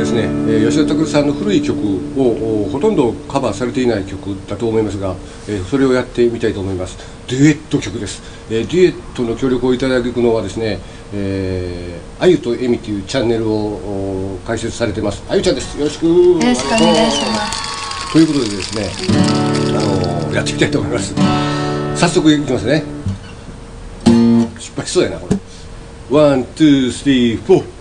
ですね、吉田拓さんの古い曲をほとんどカバーされていない曲だと思いますが、それをやってみたいと思います。デュエット曲です。デュエットの協力をいただくのはですね、あゆとえみというチャンネルを開設されてます。あゆちゃんです。よろしくお願いします。ということでですね、やってみたいと思います。早速いきますね。失敗しそうやなこれ。ワン、ツー、スリー、フォー。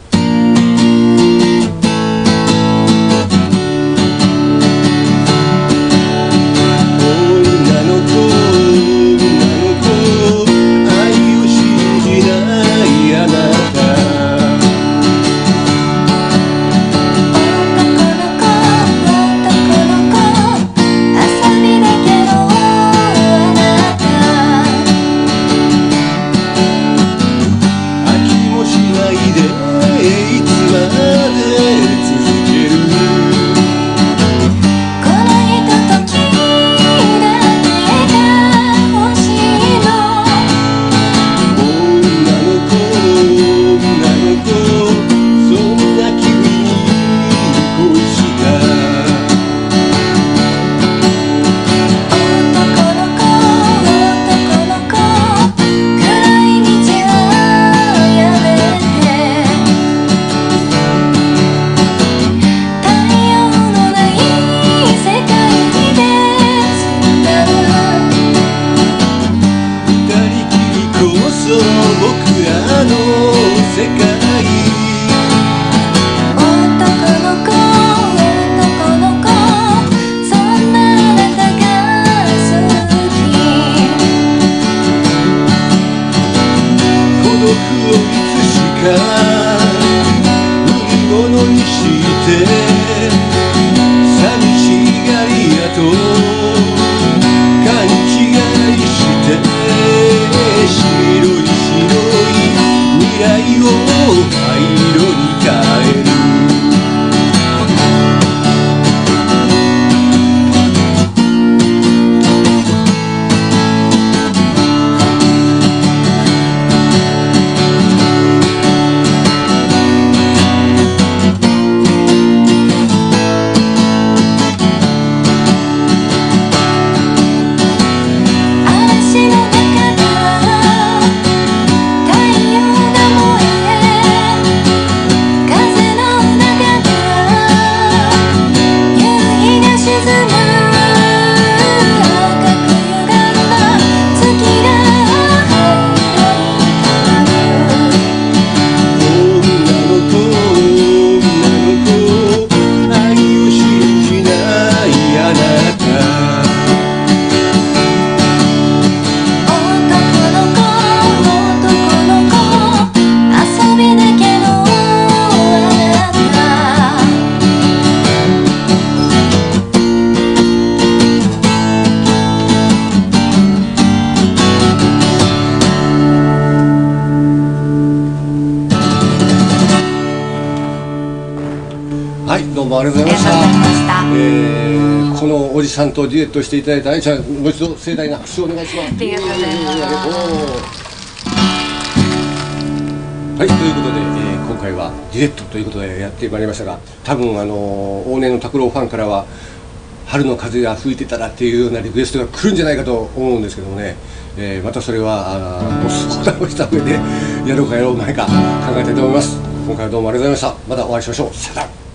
はい、どうもありがとうございました。このおじさんとデュエットしていただいたあいちゃん、もう一度盛大な拍手をお願いします。 ありがとうございます。 はい、ということで、今回はデュエットということでやってまいりましたが、多分往年の拓郎ファンからは春の風が吹いてたらっていうようなリクエストが来るんじゃないかと思うんですけどもね、またそれはご相談をした上でやろうかやろうまいか考えたいと思います。今回はどうもありがとうございました。またお会いしましょう。さよなら。